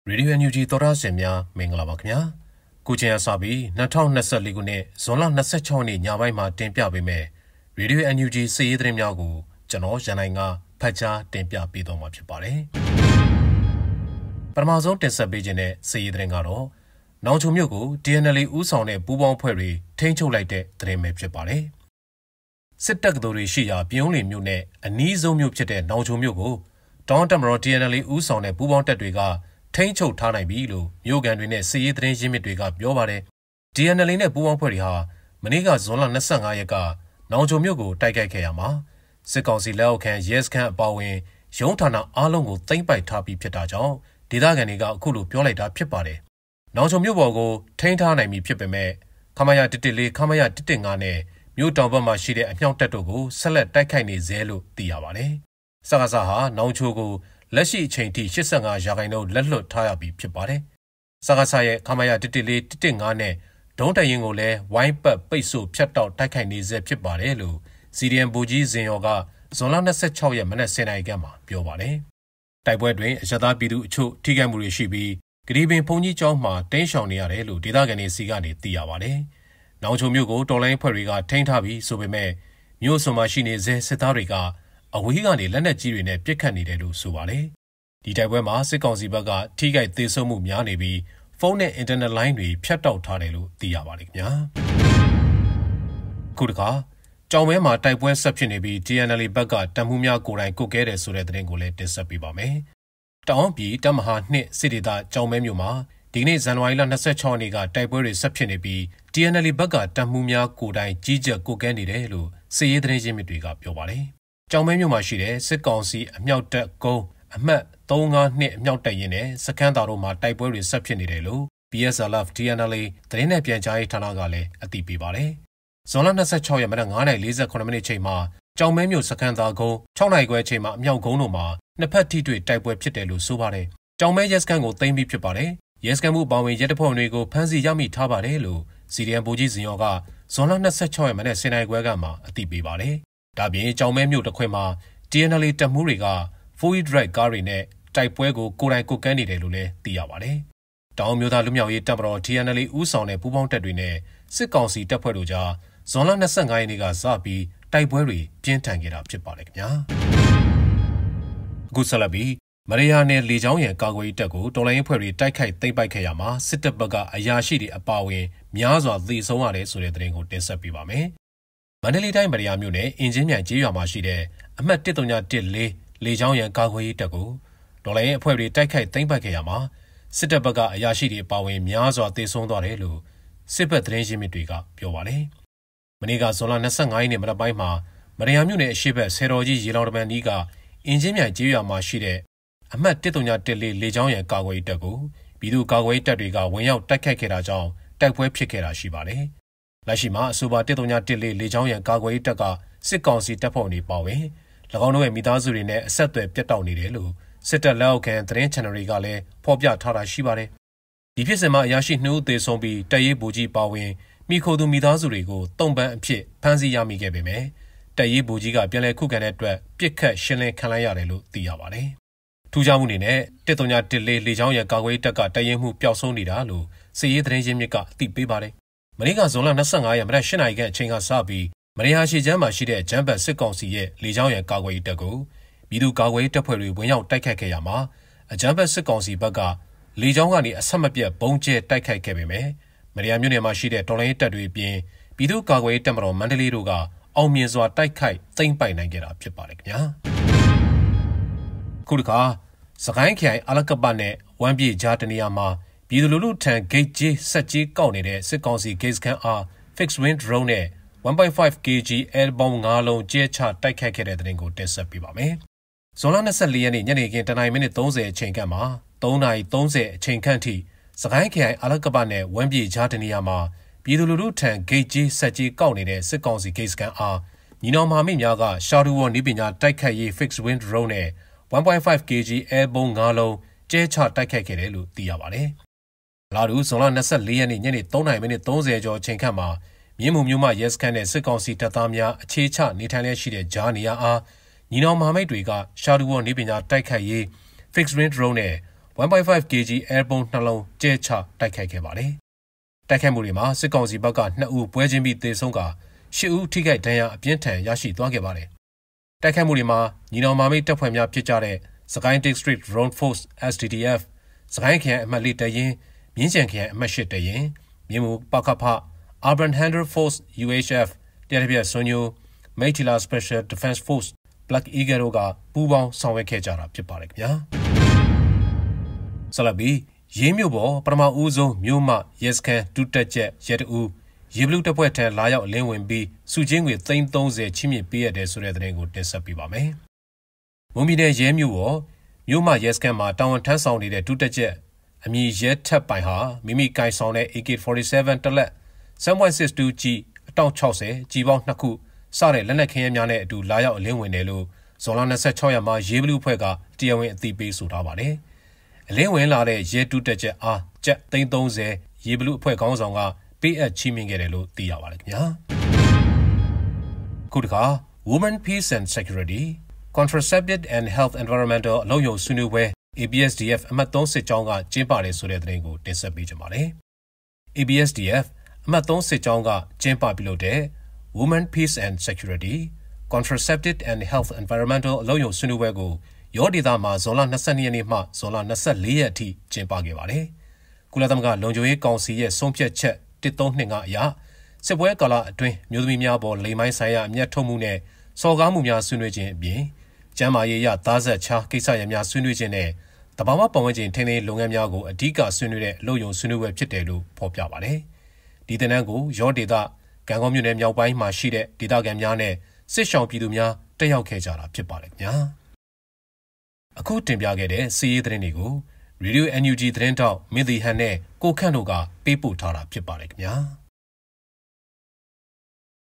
Radio NUG သောတာရှင်များမင်္ဂလာပါခင်ဗျာကိုကျန်အစပြီး2024ခုနှစ်ဇွန်လ26ရက်ညပိုင်းမှာတင်ပြပေးမယ် Radio NUG စီးရီးသတင်းများကိုကျွန်တော်ရန်နိုင်ကဖတ်ကြားတင်ပြပေးသွားမှာဖြစ်ပါတယ်ပထမဆုံးတင်ဆက်ပေးခြင်းတဲ့စီးရီးသတင်းကတော့နောင်ချုံမြို့ကို DNL ဦးဆောင်တဲ့ပူးပေါင်းဖွဲ့တွေထိန်းချုပ်လိုက်တဲ့သတင်းပဲဖြစ်ပါတယ်စစ်တပ်ကတော်တွေရှိရာပြုံးလီမြို့နဲ့အနီးဆုံးမြို့ဖြစ်တဲ့နောင်ချုံမြို့ကိုတောင်တက်မတော် DNL ဦးဆောင်တဲ့ပူးပေါင်းတပ်တွေကထိန်းချုပ်ထားနိုင်ပြီလို့မြို့ကန်တွေနဲ့စီးရီးသတင်းရင်းမြစ်တွေကပြောပါတယ် DNL နဲ့ပူးပေါင်းဖွဲ့တွေဟာမနေ့ကဇွန်လ25ရက်ကနောင်ချုံမြို့ကိုတိုက်ခိုက်ခဲ့ရမှာစစ်ကောင်စီလက်အောက်ခံရဲစခန်းအပါအဝင်ရုံးဌာနအားလုံးကိုသိမ်းပိုက်ထားပြီးဖြစ်တာကြောင့်ဒေသခံတွေကအခုလိုပြောလိုက်တာဖြစ်ပါတယ်နောင်ချုံမြို့ပေါ်ကိုထိန်းထားနိုင်ပြီဖြစ်ပေမဲ့ခမရ114ခမရ115နဲ့မြို့တောင်ဘက်မှာရှိတဲ့အမြောက်တပ်တို့ကိုဆက်လက်တိုက်ခိုက်နေသေးလို့သိရပါတယ်စကားစားဟာနောင်ချိုကိုလက်ရှိအချိန်ထိ85ရာခိုင်နှုန်းလက်လွတ်ထားရပြီဖြစ်ပါတယ်။စကားစားရဲ့ခမရ114 115နဲ့ဒုံးတရင်ကိုလည်းဝိုင်းပတ်ပိတ်ဆို့ဖြတ်တောက်တိုက်ခိုက်နေစေဖြစ်ပါတယ်လို့ CDM ဘူကြီးဇင်ရောကဇွန်လ26ရက်မနက်10:00နာရီခန့်မှာပြောပါတယ်။တိုက်ပွဲတွင်အရသာပြည်သူအချို့ထိခိုက်မှုတွေရှိပြီးဂရီပင်ဘုံကြီးကျောင်းမှာတင်းရှောင်နေရတယ်လို့ဒေသခံတွေစီကနေသိရပါတယ်။နောင်ချုံမြို့ကိုတော်လိုင်းဖွဲ့တွေကထိန်းထားပြီးဆိုပေမဲ့မြို့စွန်မှာရှိနေစေစစ်သားတွေကအဝေးကနေလက်နက်ကြီးတွေနဲ့ပစ်ခတ်နေတယ်လို့ဆိုပါတယ်။ဒီတိုက်ပွဲမှာစစ်ကောင်စီဘက်ကထိခိုက်သေးဆုံးမှုများနေပြီးဖုန်းနဲ့အင်တာနက်လိုင်းတွေဖြတ်တောက်ထားတယ်လို့သိရပါတယ်ခင်ဗျာ။ခုတခါကြောင်မဲမှာတိုက်ပွဲဆက်ဖြစ်နေပြီး DNL ဘက်ကတမှုများကိုယ်တိုင်ကုတ်ကဲတယ်ဆိုတဲ့သတင်းကိုလည်းတင်ဆက်ပေးပါမယ်။တောင်ပြည်တမဟာ2စစ်ဒေသကြောင်မဲမြို့မှာဒီနေ့ဇန်နဝါရီလ26ရက်နေ့ကတိုက်ပွဲတွေဆက်ဖြစ်နေပြီး DNL ဘက်ကတမှုများကိုယ်တိုင်ကြီးကြပ်ကုတ်ကဲနေတယ်လို့စစ်ရေးသတင်းရင်းမြစ်တွေကပြောပါတယ်။ကြောင်မဲမြို့မှာရှိတဲ့စစ်ကောင်စီအမြောက်တပ်ကုန်းအမှတ်352အမြောက်တပ်ရင်းနဲ့စခန်းသားတို့မှာတိုက်ပွဲတွေဆက်ဖြစ်နေတယ်လို့ PSLF DNL သတင်းနဲ့ပြန်ကြားရေးဌာနကလည်းအသိပေးပါတယ်။ဇွန်လ26ရက်မနက်9:48မိနစ်ချိန်မှာကြောင်မဲမြို့စခန်းသားကုန်း6နာရီခွဲချိန်မှာအမြောက်ကုန်းတို့မှာနှစ်ဖက်ထိတွေ့တိုက်ပွဲဖြစ်တယ်လို့ဆိုပါတယ်။ကြောင်မဲရဲစခန်းကိုသိမ်းပြီးဖြစ်ပါတယ်။ရဲစခန်းမှုပါဝင်ရဲတပ်ဖွဲ့တွေကိုဖမ်းဆီးရမိထားပါတယ်လို့ CDM ဘူကြီးဇင်ရောကဇွန်လ26ရက်မနက်10:00နာရီခွဲကမှအသိပေးပါတယ်။ဒါပြင်ကြောင်မဲမြို့တစ်ခွင်မှာ DNL တပ်မှုတွေက 4-wheel drive ကားတွေနဲ့တိုက်ပွဲကိုကိုယ်တိုင်ကုတ်ကဲနေတယ်လို့လည်းသိရပါတယ်။တောင်မျိုးသားလူမျိုးရေးတပ်မတော် DNL ဦးဆောင်တဲ့ပူးပေါင်းတပ်တွေနဲ့စစ်ကောင်စီတပ်ဖွဲ့တို့ကြားဇွန်လ25ရက်နေ့ကစပြီးတိုက်ပွဲတွေပြင်းထန်ခဲ့တာဖြစ်ပါတယ်ခင်ဗျာ။အခုဆက်လက်ပြီးမရယာနယ်လေကြောင်းရန်ကာကွယ်ရေးတပ်ကိုတော်လိုင်းအဖွဲ့တွေတိုက်ခိုက်သိမ်းပိုက်ခဲ့ရမှာစစ်တပ်ဘက်ကအရာရှိတွေအပါအဝင်များစွာသေဆုံးရတယ်ဆိုတဲ့သတင်းကိုတင်ဆက်ပေးပါမယ်။မန္တလေးတိုင်းမရယာမြို့နယ်အင်ဂျင်မြိုင်ကျေးရွာမှာရှိတဲ့အမှတ်1314လေကြောင်းရန်ကာကွယ်ရေးတပ်ကိုတော်လိုင်းအဖွဲ့တွေတိုက်ခိုက်သိမ်းပိုက်ခဲ့ရမှာစစ်တပ်ဘက်ကအရာရှိတွေအပါအဝင်များစွာသေဆုံးသွားတယ်လို့စစ်ဘက်သတင်းရင်းမြစ်တွေကပြောပါတယ်။မနေ့ကဇွန်လ25ရက်နေ့မနက်ပိုင်းမှာမရယာမြို့နယ်အရှိတ်ဆယ်တော်ကြီးရေလောင်တပန်နီးကအင်ဂျင်မြိုင်ကျေးရွာမှာရှိတဲ့အမှတ်1314လေကြောင်းရန်ကာကွယ်ရေးတပ်ကိုပြည်သူ့ကာကွယ်ရေးတပ်တွေကဝင်ရောက်တိုက်ခိုက်ခဲ့တာကြောင့်တိုက်ပွဲဖြစ်ခဲ့တာရှိပါတယ်။လက်ရှိမှာအဆိုပါ1314လေကြောင်းရန်ကာကွယ်ရေးတပ်ကစစ်ကောင်စီတပ်ဖွဲ့တွေပါဝင်၎င်းတို့ရဲ့မိသားစုတွေနဲ့အဆက်အသွယ်ပြတ်တောက်နေတယ်လို့စစ်တပ်လက်အောက်ခံသတင်း channel တွေကလည်းဖော်ပြထားတာရှိပါတယ်။ဒီဖြစ်စဉ်မှာအရာရှိ2ဦးသေဆုံးပြီးတပ်ရေးဗိုလ်ကြီးပါဝင်မိခိုသူမိသားစုတွေကိုတုံ့ပန်းအဖြစ်ဖမ်းဆီးရမိခဲ့ပေမယ့်တပ်ရေးဗိုလ်ကြီးကပြန်လည်ခုခံတဲ့အတွက်ပြစ်ခတ်ရှင်းလင်းခံလိုက်ရတယ်လို့သိရပါတယ်။ထူးခြားမှုအနေနဲ့1314လေကြောင်းရန်ကာကွယ်ရေးတပ်ကတပ်ရင်းမှုပျောက်ဆုံးနေတာလို့စစ်ရေးသတင်းရင်းမြစ်ကအသိပေးပါတယ်။မနေ့ကဇွန်လ25ရက်မနက်8:00နာရီခန့်အချိန်ကစပြီးမရယာရှိချမ်းမှာရှိတဲ့ဂျမ်ဘတ်စစ်ကောင်စီရဲ့လေကြောင်းရန်ကာကွယ်ရေးတပ်ကိုပြည်သူ့ကာကွယ်ရေးတပ်ဖွဲ့တွေဝင်ရောက်တိုက်ခိုက်ခဲ့ရမှာအဂျမ်ဘတ်စစ်ကောင်စီဘက်ကလေကြောင်းကနေအဆက်မပြတ်ဘုံကျဲတိုက်ခိုက်ခဲ့ပေမယ့်မရယာမြို့နယ်မှာရှိတဲ့တော်လိုင်းတပ်တွေအပြင်ပြည်သူ့ကာကွယ်ရေးတပ်မတော်မန္တလေးတို့ကအောင်မြင်စွာတိုက်ခိုက်သိမ်းပိုက်နိုင်ခဲ့တာဖြစ်ပါတယ်ခင်ဗျာခုတခါစကိုင်းခိုင်အလကပတ်နဲ့ဝမ်းပြေကြားတနေရာမှာပြည်သူလူထုထံဂိတ်ကြီးဆက်ကြီးကောက်နေတဲ့စစ်ကောင်စီဂိတ်စခန်းအား fixed wing drone နဲ့ 1.5 kg airborne 5 လုံးကျဲချတိုက်ခိုက်ခဲ့တဲ့တဲ့တင်ကိုတင်ဆက်ပေးပါမယ်။ဇွန်လ24ရက်နေ့ညနေခင်း9:30မိနစ်အချိန်ခန့်မှာ3:30အချိန်ခန့်ထိစကိုင်းခိုင်အလကပတ်နဲ့ဝမ်းပြေကြားတနေရာမှာပြည်သူလူထုထံဂိတ်ကြီးဆက်ကြီးကောက်နေတဲ့စစ်ကောင်စီဂိတ်စခန်းအားညီနောင်မဟာမိတ်များကရှာဒူဝေါ်နီးပညာတိုက်ခိုက်ရေး fixed wing drone နဲ့ 1.5 kg airborne 5 လုံးကျဲချတိုက်ခိုက်ခဲ့တယ်လို့သိရပါတယ်။လာတူဇွန်လ24ရက်နေ့ညနေ3:30မိနစ်ကျော်အချိန်ခန့်မှာမြင်းမှုမျိုးမှရဲစခန်းနဲ့စစ်ကောင်စီတပ်သားများအခြေချနေထိုင်လျက်ရှိတဲ့ဂျားနေရာအားညီနောင်မဟာမိတ်တွေကရှာဒူဝေါ်နီးပညာတိုက်ခိုက်ရေး fixed wing drone နဲ့ 1.5 kg airborne နှလုံးကျဲချတိုက်ခိုက်ခဲ့ပါတယ်။တိုက်ခိုက်မှုတွေမှာစစ်ကောင်စီဘက်က2ဦးပွဲချင်းပြီးသေဆုံးက10ဦးထိခိုက်ဒဏ်ရာအပြင်းထန်ရရှိသွားခဲ့ပါတယ်။တိုက်ခိုက်မှုတွေမှာညီနောင်မာမိတ်တပ်ဖွဲ့များဖြစ်ကြတဲ့စကိုင်း District Drone Force SDDF စကိုင်းခရိုင်အမှတ်4တရင်မြင်းကြံခရိုင်အမှတ်8တရင်မြင်းမူပကဖ Urban Handler Force UHF တရားပြဆွန်ညို Maitila Special Defense Force Black Eagle တို့ကပူးပေါင်းဆောင်ရွက်ခဲ့ကြတာဖြစ်ပါတယ်ခင်ဗျာဆက်လက်ပြီးရေးမြို့ပေါ်ပထမဦးဆုံးမြို့မရဲစခန်းဒုတက်ချက်ရဲတဦးရေဘလူးတပ်ဖွဲ့ထံလာရောက်လင်းဝင်ပြီးစုချင်းငွေ330ချိမြင့်ပေးရတဲ့ဆိုတဲ့သတင်းကိုတင်ဆက်ပေးပါမယ်။မွန်ပြည်နယ်ရဲမြို့ပေါ်မြို့မရဲစခန်းမှာတာဝန်ထမ်းဆောင်နေတဲ့ဒုတက်ချက်အမည်ရဲထက်ပိုင်ဟာမိမိကိုင်ဆောင်တဲ့ AK47 တလက် 7.62G အတောင့်60ကြီးပေါင်း2ခုစတဲ့လက်နက်ခဲယမ်းများနဲ့အတူလာရောက်အလင်းဝင်တယ်လို့ဇွန်လ26ရက်မှာရေဘလူးအဖွဲ့ကတရားဝင်အသိပေးဆိုထားပါတယ်။အလင်းဝင်လာတဲ့ရဲဒုတက်ချက်အားကျပ်330ရေဘလူးအဖွဲ့ခေါင်းဆောင်ကပေးအပ်ချီးမြှင့်ခဲ့တယ်လို့သိရပါတယ်ခင်ဗျာခုတခါ Women Peace and Security Contraceptive and Health Environmental အလုပ်ရုံဆွေးနွေးပွဲ ABSDF အမှတ်3စစ်ကြောင်းကကျင်းပတယ်ဆိုတဲ့သတင်းကိုတင်ဆက်ပေးကြပါမယ်။ ABSDF အမှတ်3စစ်ကြောင်းကကျင်းပပြုလုပ်တဲ့ Women Peace and Security Contraceptive and Health Environmental အလုပ်ရုံဆွေးနွေးပွဲကိုရောဒေသမှာဇွန်လ22ရက်နေ့မှဇွန်လ24ရက်အထိကျင်းပခဲ့ပါတယ်။ကုလသမဂ္ဂလုံခြုံရေးကောင်စီရဲ့ဆုံးဖြတ်ချက်132ကအရစစ်ပွဲကာလအတွင်းမြို့သမီးများပေါ်လိမ်မိုင်းဆိုင်ရာအမျက်ထုတ်မှုနဲ့စော်ကားမှုများဆွေးနွေးခြင်းအပြင်ကျန်းမာရေးရသားဆက်ချားကိစ္စရပ်များဆွေးနွေးခြင်းနဲ့တဘာဝပတ်ဝန်းကျင်ထိန်းသိမ်းလုပ်ငန်းများကိုအဓိကဆွေးနွေးတဲ့အလုပ်ရုံဆွေးနွေးပွဲဖြစ်တယ်လို့ဖော်ပြပါတယ်။ဒီတင်နန်းကိုရောဒေသကံကောင်းမြို့နယ်မြောက်ပိုင်းမှာရှိတဲ့ဒေသခံများနဲ့စစ်ရှောင်ပြည်သူများတက်ရောက်ခဲ့ကြတာဖြစ်ပါတယ်ခင်ဗျာ။အခုတင်ပြခဲ့တဲ့စီးရေးသတင်းတွေကို Radio NUG သတင်းတောက်မင်းတီဟန်နဲ့ကိုခန့်တို့ကပေးပို့ထားတာဖြစ်ပါတယ်ခင်ဗျာ။